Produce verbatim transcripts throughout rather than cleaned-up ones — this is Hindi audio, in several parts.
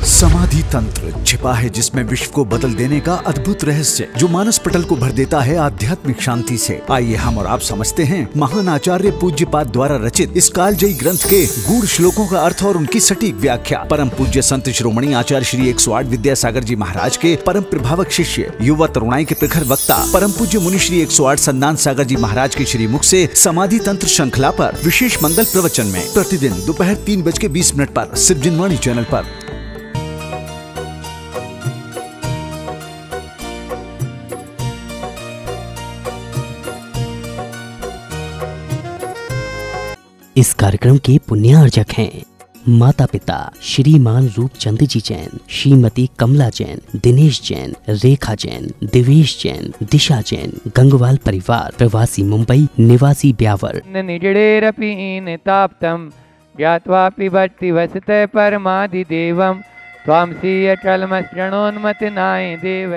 समाधि तंत्र छिपा है जिसमें विश्व को बदल देने का अद्भुत रहस्य, जो मानस पटल को भर देता है आध्यात्मिक शांति से। आइए हम और आप समझते हैं महान आचार्य पूज्यपाद द्वारा रचित इस कालजयी ग्रंथ के गूढ़ श्लोकों का अर्थ और उनकी सटीक व्याख्या। परम पूज्य संत शिरोमणि आचार्य श्री एक सौ आठ विद्यासागर जी महाराज के परम प्रभावक शिष्य, युवा तरुणाई के प्रखर वक्ता, परम पूज्य मुनि श्री एक सौ आठ संदान सागर जी महाराज के श्री मुख से समाधि तंत्र श्रृंखला पर विशेष मंगल प्रवचन में प्रतिदिन दोपहर तीन बज के बीस मिनट पर सिर्फ चैनल पर। इस कार्यक्रम के पुण्यार्जक हैं माता पिता श्रीमान रूपचंद जी जैन, श्रीमती कमला जैन, दिनेश जैन, रेखा जैन, दिवेश जैन, दिशा जैन, गंगवाल परिवार, प्रवासी मुंबई, निवासी ब्यावर। निजडेरपि ताप्तम ज्ञात्वापि भक्ति वसते परमादिदेवं त्वां सीयटलमस्रणोन्मतनाय देव।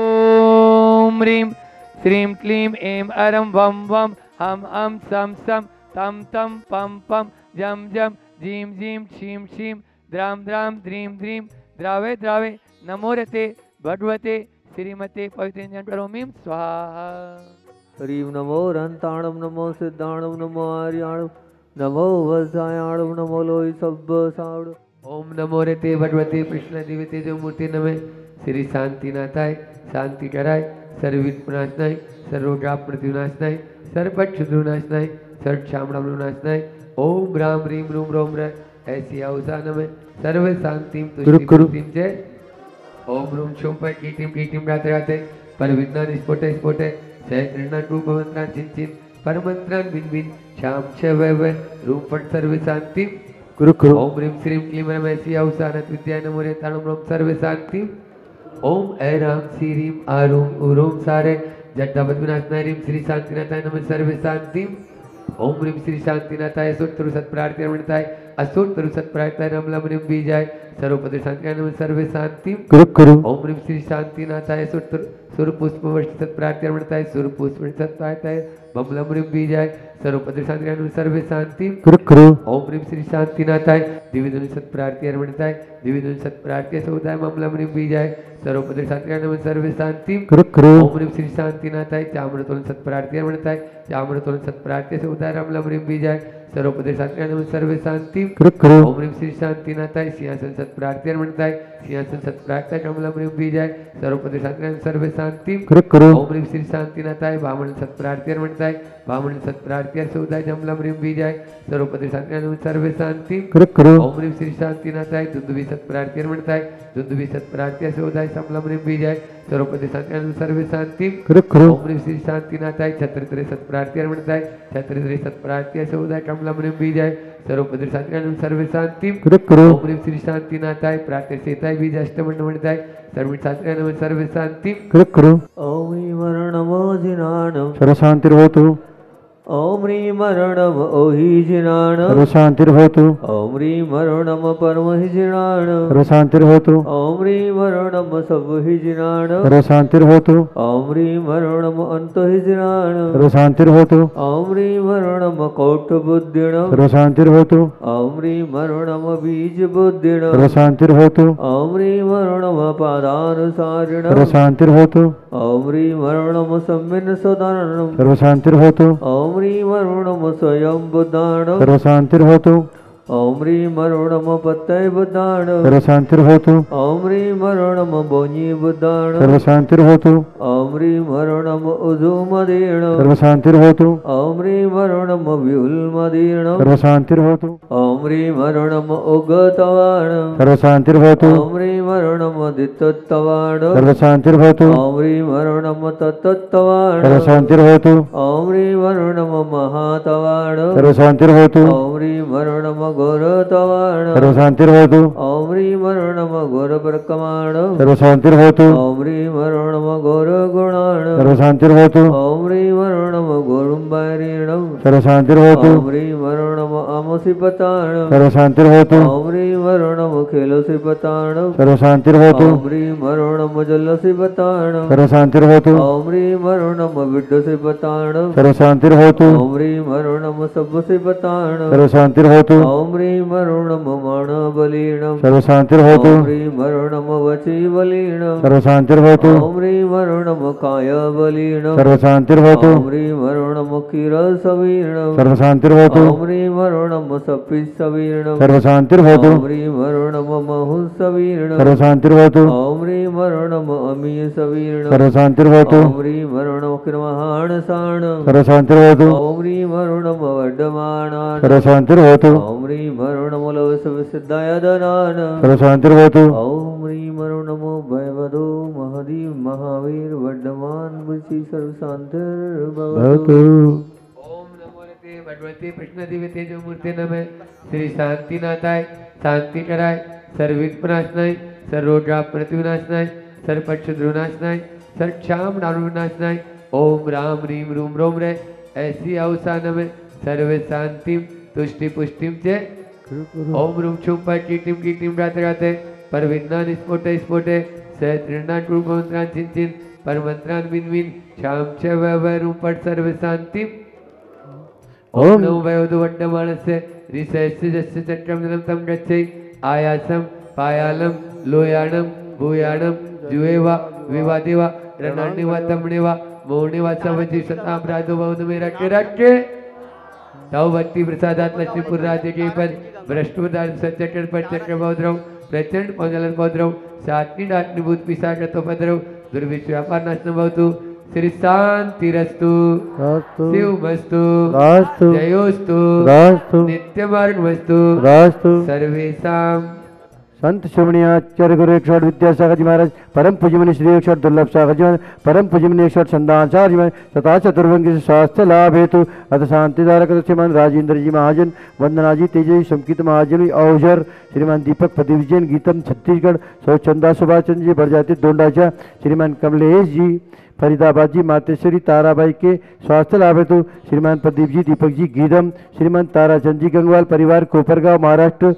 ओम ह्रीं श्रीं क्लीं ऐं अरं वं वं हम अं सं सं तम तम पम पम जम जम जीं जीं शीं शीं द्रां द्रां द्रीं द्रीं द्रावे द्रावे नमोरते भगवते श्रीमते पवित्रं करोमि स्वाहा। हरिं नमो रन्ताणं नमो सिद्धाणं नमो आर्याणं नमो वज्रायाणं नमो लोहि सब्बसाणं। ओम नमो रते भगवते कृष्ण दिव्य जो मूर्ति नमे श्री शांतिनाथाय शांति कराय सर्वविघ्ननाशनाय सर्वोग्राप मृत्युनाशनाय सर्वपक्षुनाशनाय सर्वक्षामणामनाशनाय। ओम राम ह्रीं रूम रोम र ऐसी अवसान में सर्व शांतिं तुष्टिं जय। ओम रूम शुम पर कीटिं कीटिं गाते गाते पर विज्ञान स्फोटे स्फोटे सहस्रनाथ रूप मंत्रां चिन चिन पर मंत्रां बिन बिन श्याम छ वै वै रूम पट सर्व शांति गुरु गुरु। ओम ह्रीं श्रीं क्लीं रम ऐसी अवसान विद्या नमो रे ताणं रोम सर्व शांति। ओम ऐ राम श्री ह्रीं आरूम उरूम सारे जट्टापद विनाशनाय ह्रीं श्री शांतिनाथाय नमः सर्व शांति। ओम ह्रीं श्री शांतिनाथाय सुरतरु सत्प्रार्थी रमणताय असुरतरु सत्प्रार्थाय रमलम ह्रीं बीजाय सर्वपद शांतिनाय नमः सर्व शांति गुरु गुरु। ओम ह्रीं श्री शांतिनाथाय सुरतरु सुर पुष्पवृष्टि सत्प्रार्थी रमणताय सुर पुष्प सत्प्रार्थाय बमलम ह्रीं बीजाय सर्वपद शांतिनाय नमः सर्व शांति गुरु गुरु। ओम ह्रीं श्री शांतिनाथाय दिव्यधुनि सत्प्रार्थी रमणताय दिव्यधुनि सत्प्रार्थी समुदाय ममलम ह्रीं बीजाय सर्वपद शांतिनाय नमः सर्व शांति गुरु गुरु। ओम ह्रीं श्री शांतिनाथाय चाम्रतोलन सत्प्रार्थी रमणताय चाम्रतोलन सत्प्रार्थी समुदाय रमलम ह्रीं बीजाय सर्वपद शांतिनाय नमः सर्व शांति गुरु गुरु। ओम ह्रीं श्री शांतिनाथाय सिंहासन सत्प्रार्थी रमणताय सिंहासन सत्प्रार्थाय कमलम ह्रीं बीजाय सर्वपद शांतिनाय सर्व शांति गुरु गुरु। ओम ह्रीं श्री शांतिनाथाय वामन सत्प्रार्थी रमणताय वामन सत्प्रार्थी समुदाय जमलम ह्रीं बीजाय सर्वपद शांतिनाय नमः सर्व शांति गुरु गुरु। ओम ह्रीं श्री शांतिनाथाय दुंदुभि सत्प्रार्थी रमणताय दुंदुभि सत्प्रार्थी समुदाय समलम ह्रीं बीजाय सर्वपद शांतिनाय नमः सर्व शांति गुरु गुरु। ओम ह्रीं श्री शांतिनाथाय छत्रत्र सत्प्रार्थी रमणताय छत्रत्र सत्प्रार्थी समुदाय कमलम ह्रीं बीजाय सर्वपद शांतिनाय नमः सर्व शांति गुरु गुरु। ओम ह्रीं श्री शांतिनाथाय प्रार्थसेताय बीज अष्टमंडमणिताय सर्व शांतिनाय नमः सर्व शांति गुरु गुरु। ओम नमो जिनाणं सर्वशांतिर्भवतु। ओम ह्रीं मरणम ओहि जिनाणं सर्वशांतिर्भवतु। ओम ह्रीं मरणम परमहि जिनाणं सर्वशांतिर्भवतु। ओम ह्रीं मरणम सबहि जिनाणं सर्वशांतिर्भवतु। ओम ह्रीं मरणम अंतहि जिनाणं सर्वशांतिर्भवतु। ओम ह्रीं मरणम कौटबुद्धिणं सर्वशांतिर्भवतु। ओम ह्रीं मरणम बीजबुद्धिणं सर्वशांतिर्भवतु। ओम ह्रीं मरणम पादानुसारिणं सर्वशांतिर्भवतु। ओम ह्रीं मरणम सम्मिन सदाननं सर्वशांतिर्भवतु। ओम ह्रीं मरणम स्वयं बुद्धाणं सर्वशांतिर्भवतु। ओम ह्रीं मरणम पतय बुद्धाणं सर्वशांतिर्भवतु। ओम ह्रीं मरणम बोञि बुद्धाणं सर्वशांतिर्भवतु। ओम ह्रीं मरणम उदुमदीर्णं सर्वशांतिर्भवतु। ओम ह्रीं मरणम व्युल्मदीर्णं सर्वशांतिर्भवतु। ओम ह्रीं मरणम उगतवाणं सर्वशांतिर्भवतु। ओम ह्रीं मरणम दित्तवाणं सर्वशांतिर्भवतु। ओम ह्रीं मरणम तत्तवाणं सर्वशांतिर्भवतु। ओम ह्रीं मरणम महातवाणं सर्वशांतिर्भवतु। ओम ह्रीं मरणम घोरतवाणं सर्वशांतिर्भवतु। ओम ह्रीं मरणम घोरप्रकमाणं सर्वशांतिर्भवतु। ओम ह्रीं मरणम घोरगुणाणं सर्वशांतिर्भवतु। ओम ह्रीं मरणम घोरुम्बैरीणं सर्वशांतिर्भवतु। ओम ह्रीं मरणम अमसिपताणं सर्वशांतिर्भवतु। ओम ह्रीं मरणम खेलसिपताणं सर्वशांतिर्भवतु। ओम ह्रीं मरणम जलसिपताणं सर्वशांतिर्भवतु। ओम ह्रीं मरणम विड्डसिपताणं सर्वशांतिर्भवतु। ओम ह्रीं मरणम सब्बसिपताणं सर्वशांतिर्भवतु। ओम ओम ह्रीं वरुणम मणबलीणम सर्वशान्तिर्भवतु ओम ह्रीं वरुणम वचीबलीणम सर्वशान्तिर्भवतु ओम ह्रीं वरुणम कायबलीणम सर्वशान्तिर्भवतु ओम ह्रीं वरुणम क्षीरसवीरणम सर्वशान्तिर्भवतु ओम ह्रीं वरुणम सपिस्सवीरणम सर्वशान्तिर्भवतु ओम ह्रीं वरुणम महुसवीरणम सर्वशान्तिर्भवतु ओम ह्रीं वरुणम अमीयसवीरणम सर्वशान्तिर्भवतु ओम ह्रीं वरुणम कृमहाणसाणम सर्वशान्तिर्भवतु ओम ह्रीं वरुणम वर्धमानान सर्वशान्तिर्भवतु ओम ह्रीं वरुणम लवसविसिद्धायदनान सर्वशान्तिर्भवतु ओम ह्रीं वरुणमो भयवदो महदीव महावीर वर्धमान बुद्धि सर्वशान्तिर्भवतु। ओम नमो रते भगवते कृष्ण दिव्य तेजो मूर्ति नमः। श्री शांतिनाथाय शांति कराय सर्वविघ्ननाशनाय सर्वरोग प्रतिविनाशनाय सर्वपक्षद्रोनाशनाय सर्वक्षाम नारुनाशनाय ओम राम रीम रूम रोम रे ऐसी अवसान में सर्व शांतिम तुष्टि पुष्टिम चे ओम रूम छुम पर कीटिम कीटिम राते राते पर विज्ञान स्फोटे स्फोटे सहस्रनाथ रूप मंत्रान चिन चिन पर मंत्रान विन विन शाम च वह रूम पर सर्व शांतिम ओम नमो वयोधु वड्डमानस्य ऋषयस्य जस्य चक्रम निलम तम गच्छै आयासम पायालम लोयाणम भूयाणम जुएवा विवादेवा रणर्णिवा तमणेवा मोहनेवा सवजी सतापराधो बहुद में रखे रखे तव भक्ति प्रसादात लक्ष्मीपुर राज्य के पद भ्रष्टुदान सचक्र पर चक्र बौद्रव प्रचंड पंगलन बौद्रव सातनी डाटनी भूत पिशाचतो पद्रव दुर्विश्व व्यापार नाशन भवतु श्री शांतिरस्तु शिवमस्तु जयोस्तु नित्यमार्गमस्तु सर्वेषां संत श्रवणीय आचार्य गुरु एक सौ विद्यासागर जी महाराज परम पूज्यमणि श्री एक सौ दुर्लभ सागर जी महाराज परम पूज्यमणि एक सौ चंदाचार्य जी महाराज तथा चतुर्भंगी से स्वास्थ्य लाभ हेतु अथ शांतिधारक श्रीमान राजेंद्र जी महाजन वंदना जी तेजस्वी संकित महाजन अवसर श्रीमान दीपक प्रदीप जैन गीतम छत्तीसगढ़ सौ चंदा सुभाष चंद्र जी बरजाती दोंडाचा श्रीमान कमलेश जी फरीदाबाद जी मातेश्वरी ताराबाई के स्वास्थ्य लाभ हेतु श्रीमान प्रदीप जी दीपक जी गीदम श्रीमान ताराचंद जी गंगवाल परिवार कोपरगांव महाराष्ट्र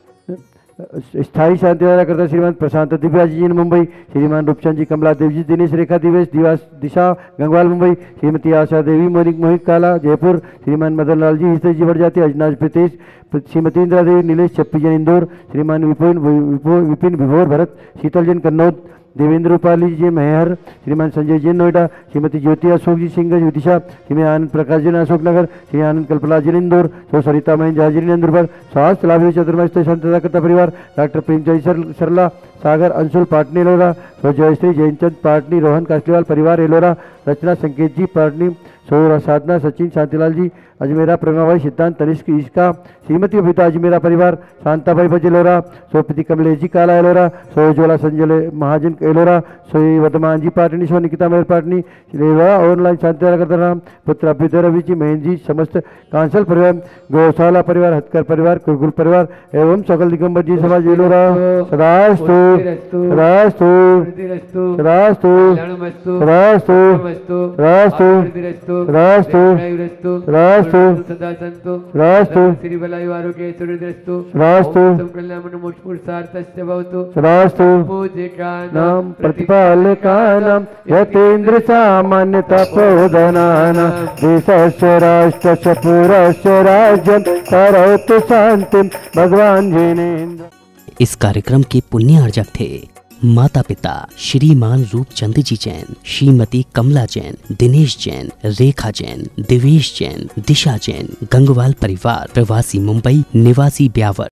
स्थायी शांति करता श्रीमान प्रशांत दिव्या जी मुंबई श्रीमान रूपचंद जी कमला देव जी दिनेश रेखा दिवेश दिवास दिशा गंगवाल मुंबई श्रीमती आशा देवी मोनिक मोहित काला जयपुर श्रीमान मदन लाल जी हिस्से जी बढ़ जाती अजनाज प्रीतेश श्रीमती इंदिरा देवी नीलेश छप्पी जन इंदौर श्रीमान विपिन विपिन विभोर भरत शीतल जैन कन्नौज देवेंद्र रूपाली जी मेहर श्रीमान संजय जैन नोएडा श्रीमती ज्योति अशोक जी सिंह विदिशा श्रीमान आनंद प्रकाश जैन अशोक नगर श्री आनंद कल्पला जैन इंदौर सो सरिता महीन जहाजरी नंदुरबार स्वास्थ्य लाभ चतुर्मस्त शांतता करता परिवार डॉक्टर प्रेमचंद सर, सरला सागर अंशुल पाटनी एलोरा सो जयश्री जयचंद पाटनी रोहन कास्लीवाल परिवार एलोरा रचना संकेत जी पाटनी सो साधना सचिन शांतिलाल जी अजमेरा प्रेमाभाई सिद्धांत तनिष्क इसका श्रीमती बबीता अजमेरा परिवार शांताबाई बजेलोरा सोपति कमलेश जी काला एलोरा सो उज्ज्वला संजय महाजन एलोरा सो वर्धमान जी पाटनी सो निकिता मेहर पाटनी ऑनलाइन शांति करता राम पुत्र अभ्युदय रवि जी महेंद्र जी समस्त कांसल परिवार गौशाला परिवार हत्कर परिवार कुरकुल परिवार एवं सकल दिगंबर जी समाज एलोरा सदास्तु सदास्तु सदास्तु सदास्तु सदास्तु सदास्तु सदास्तु सदा संतो सदास्तु श्री बलाई आरोग्य सुरदस्तु सदास्तु संकल्पना मोक्ष पुरुषार्थस्य भवतु सदास्तु पूजिकानां प्रतिपालकानां यतेन्द्र सामान्य तपोधनानां देशस्य राष्ट्रस्य पुरस्य राज्यं करोतु शान्तिं भगवान जिनेन्द्र। इस कार्यक्रम के पुण्य अर्जक थे माता पिता श्रीमान रूपचंद जी जैन, श्रीमती कमला जैन, दिनेश जैन, रेखा जैन, दिवेश जैन, दिशा जैन, गंगवाल परिवार, प्रवासी मुंबई, निवासी ब्यावर।